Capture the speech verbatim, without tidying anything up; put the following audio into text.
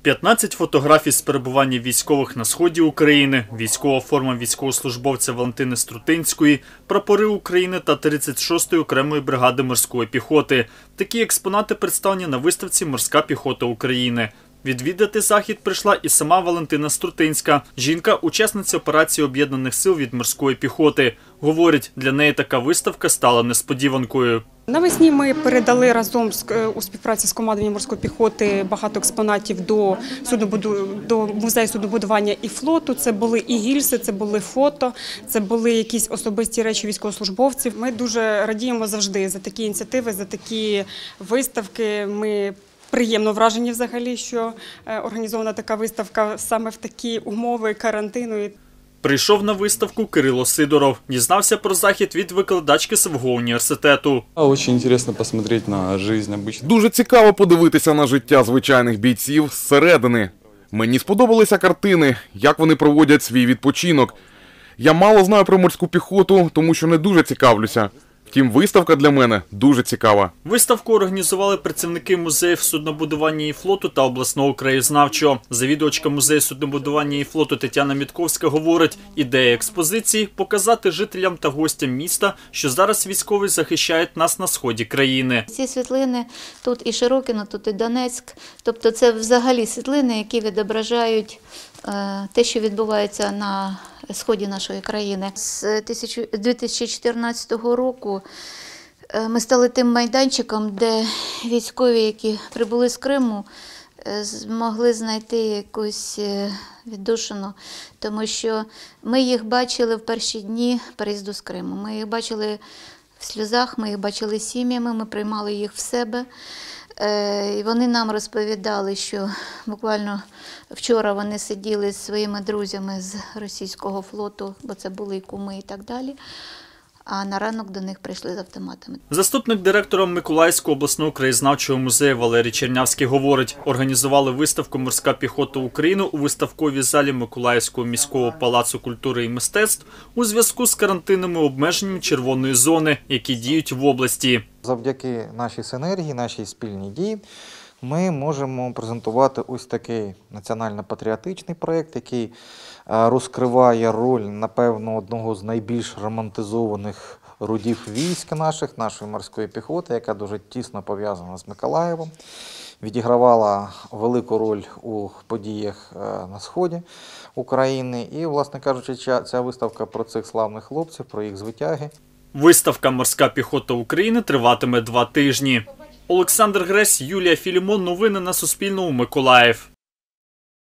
п'ятнадцять фотографій з перебування військових на сході України, військова форма військовослужбовця Валентини Струтинської, прапори України та тридцять шостої окремої бригади морської піхоти. Такі експонати представлені на виставці «Морська піхота України». Відвідати захід прийшла і сама Валентина Струтинська. Жінка – учасниця операції Об'єднаних сил від морської піхоти. Говорить, для неї така виставка стала несподіванкою. Навесні ми передали разом у співпраці з командуванням морської піхоти багато експонатів до, до музею суднобудування і флоту. Це були і гільзи, це були фото, це були якісь особисті речі військовослужбовців. Ми дуже радіємо завжди за такі ініціативи, за такі виставки. Ми приємно вражені взагалі, що організована така виставка саме в такі умови карантину. Прийшов на виставку Кирило Сидоров. Дізнався про захід від викладачки свого університету. Дуже цікаво подивитися на життя звичайних. Дуже цікаво подивитися на життя звичайних бійців зсередини. Мені сподобалися картини, як вони проводять свій відпочинок. Я мало знаю про морську піхоту, тому що не дуже цікавлюся. Втім, виставка для мене дуже цікава. Виставку організували працівники музеїв суднобудування і флоту та обласного краєзнавчого. Завідувачка музею суднобудування і флоту Тетяна Мітковська говорить, ідея експозиції – показати жителям та гостям міста, що зараз військові захищають нас на сході країни. Ці світлини, тут і Широкино, тут і Донецьк, тобто це взагалі світлини, які відображають те, що відбувається на сході нашої країни. З дві тисячі чотирнадцятого року ми стали тим майданчиком, де військові, які прибули з Криму, змогли знайти якусь віддушину, тому що ми їх бачили в перші дні переїзду з Криму. Ми їх бачили в сльозах, ми їх бачили сім'ями, ми приймали їх в себе. І вони нам розповідали, що буквально вчора вони сиділи зі своїми друзями з російського флоту, бо це були і куми і так далі, а на ранок до них прийшли з автоматами. Заступник директора Миколаївського обласного краєзнавчого музею Валерій Чернявський говорить, організували виставку «Морська піхота України» у виставковій залі Миколаївського міського палацу культури і мистецтв у зв'язку з карантинними обмеженнями червоної зони, які діють в області. Завдяки нашій синергії, нашій спільній дії, ми можемо презентувати ось такий національно-патріотичний проєкт, який розкриває роль, напевно, одного з найбільш романтизованих родів військ наших, нашої морської піхоти, яка дуже тісно пов'язана з Миколаєвом, відігравала велику роль у подіях на сході України. І, власне кажучи, ця виставка про цих славних хлопців, про їх звитяги. Виставка «Морська піхота України» триватиме два тижні. Олександр Гресь, Юлія Філімон. Новини на Суспільному. Миколаїв.